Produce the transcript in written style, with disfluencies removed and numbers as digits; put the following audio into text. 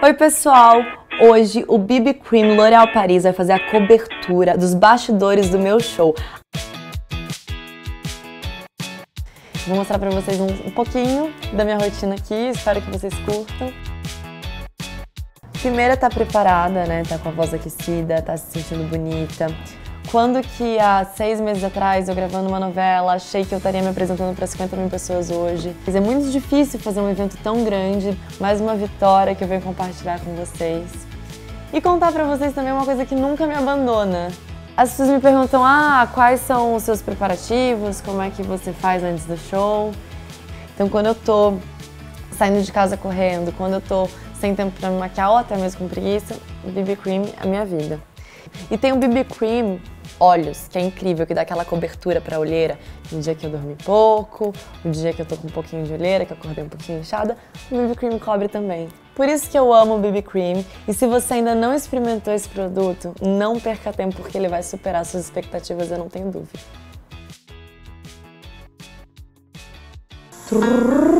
Oi pessoal, hoje o BB Cream L'Oréal Paris vai fazer a cobertura dos bastidores do meu show. Vou mostrar pra vocês um pouquinho da minha rotina aqui, espero que vocês curtam. Primeiro tá preparada, né, tá com a voz aquecida, tá se sentindo bonita. Quando que há 6 meses atrás, eu gravando uma novela, achei que eu estaria me apresentando para 50 mil pessoas hoje. Mas é muito difícil fazer um evento tão grande, mais uma vitória que eu venho compartilhar com vocês. E contar pra vocês também uma coisa que nunca me abandona. As pessoas me perguntam, quais são os seus preparativos, como é que você faz antes do show? Então quando eu tô saindo de casa correndo, quando eu tô sem tempo pra me maquiar ou até mesmo com preguiça, o BB Cream é a minha vida. E tem o BB Cream Olhos, que é incrível, que dá aquela cobertura pra olheira. No dia que eu dormi pouco, no dia que eu tô com um pouquinho de olheira, que eu acordei um pouquinho inchada, o BB Cream cobre também. Por isso que eu amo o BB Cream. E se você ainda não experimentou esse produto, não perca tempo, porque ele vai superar suas expectativas, eu não tenho dúvida.